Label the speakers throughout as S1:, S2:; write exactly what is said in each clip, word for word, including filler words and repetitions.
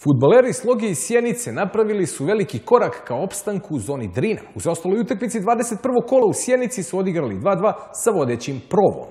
S1: Fudbaleri Sloge iz Sjenice napravili su veliki korak ka opstanku u zoni Drina. U zaostaloj utakmici dvadeset prvog kola u Sjenici su odigrali dva dva sa vodećim Provom.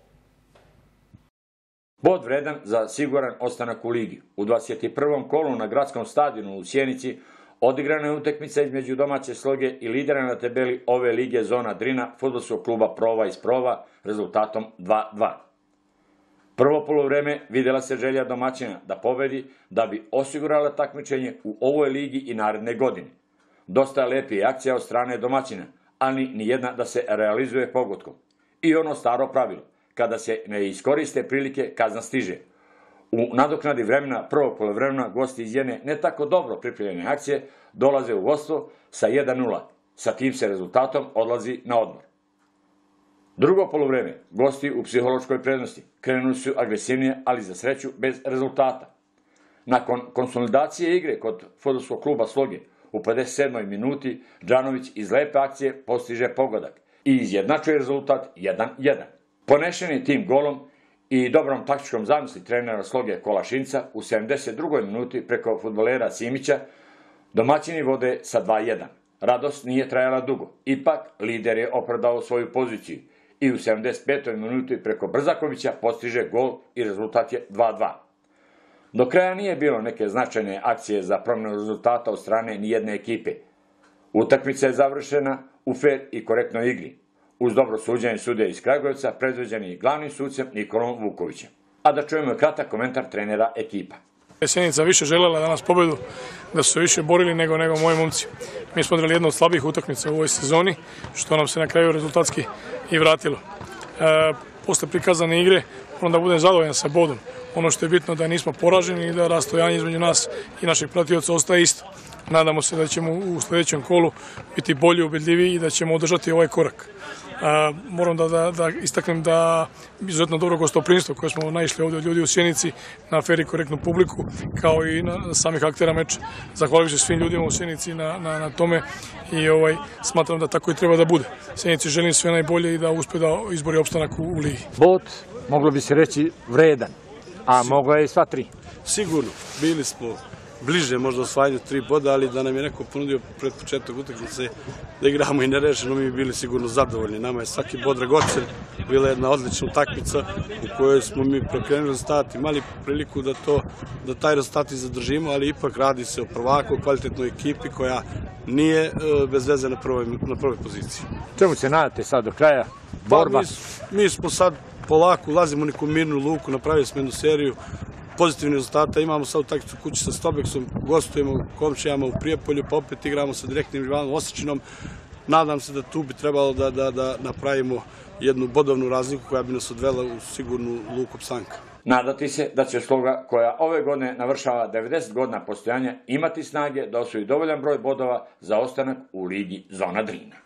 S2: Bod vredan za siguran ostanak u ligi. U dvadeset prvom kolu na gradskom stadionu u Sjenici odigrana je utakmica između domaće Sloge i lidera na tabeli ove lige zona Drina, fudbalskog kluba Prova iz Prova, rezultatom dva dva. Prvo poluvreme vidjela se želja domaćina da pobedi, da bi osigurala takmičenje u ovoj ligi i naredne godine. Dosta je lepi akcija od strane domaćina, ali ni jedna da se realizuje pogodkom. I ono staro pravilo, kada se ne iskoriste prilike, kazna stiže. U nadoknadi vremena prvog poluvremena gosti iz jedne ne tako dobro pripremljene akcije dolaze u vodstvo sa jedan nula. Sa tim se rezultatom odlazi na odmor. Drugo poluvreme, gosti u psihološkoj prednosti, krenuli su agresivnije, ali za sreću bez rezultata. Nakon konsolidacije igre kod fudbalskog kluba Sloge, u pedeset sedmoj minuti Džanović iz lepe akcije postiže pogodak i izjednačuje rezultat jedan jedan. Ponešeni tim golom i dobrom taktičkom zamisli trenera Sloge Kolašinca u sedamdeset drugoj minuti preko fudbalera Simića domaćini vode sa dva jedan. Radost nije trajala dugo, ipak lider je opravdao svoju poziciju i u sedamdeset petoj minuti preko Brzakovića postiže gol i rezultat je dva dva. Do kraja nije bilo neke značajne akcije za promjenu rezultata od strane nijedne ekipe. Utakmica je završena u fer i korektnoj igri, uz dobro suđenje sudija iz Kragujevca, predvođeni glavnim sucem Nikolom Vukovićem. A da čujemo kratak komentar trenera ekipa.
S3: Sjenica više željela danas pobedu, da su se više borili nego, nego moji momci. Mi smo odigrali jednu od slabijih utakmica u ovoj sezoni, što nam se na kraju rezultatski i vratilo. E, posle prikazane igre, moram da budem zadovoljan sa bodom. Ono što je bitno da nismo poraženi i da rastojanje između nas i naših pratioca ostaje isto. Nadamo se da ćemo u sljedećem kolu biti bolji, ubedljiviji i da ćemo održati ovaj korak. A, moram da, da, da istaknem da izuzetno dobro gostoprimstvo koje smo naišli ovdje od ljudi u Sjenici, na fer i korektnu publiku, kao i na samih aktera meča. Zahvaljujem se svim ljudima u Sjenici na, na, na tome i ovaj, smatram da tako i treba da bude. Sjenici želim sve najbolje i da uspe da izbori opstanak u, u ligi.
S4: Bod, moglo bi se reći, vredan, a moglo je i sva tri.
S5: Sigurno, bili smo bliže možda osvajanju tri boda, ali da nam je neko ponudio pred početak utakmice da igramo i nerešeno, mi bi bili sigurno zadovoljni. Nama je svaki bod dragocen, bila jedna odlična utakmica u kojoj smo mi prokrenuli rezultat, imali priliku da, to, da taj rezultat i zadržimo, ali ipak radi se o prvaku, kvalitetnoj ekipi koja nije e, bez veze na prvoj, na prvoj poziciji.
S4: Čemu se nadate sad do kraja? Borba?
S5: Pa, mi, mi smo sad polako, ulazimo u neku mirnu luku, napravili smo jednu seriju pozitivnih rezultata, imamo sad utakmicu kući sa Stobeksom, gostujemo u Komšijama u Prijepolju, pa opet igramo sa direktnim rivalom Osečinom. Nadam se da tu bi trebalo da, da, da napravimo jednu bodovnu razliku koja bi nas odvela u sigurnu luku opstanka.
S2: Nadati se da će Sloga, koja ove godine navršava devedeset godina postojanja, imati snage da osvoji dovoljan broj bodova za ostanak u ligi zona Drina.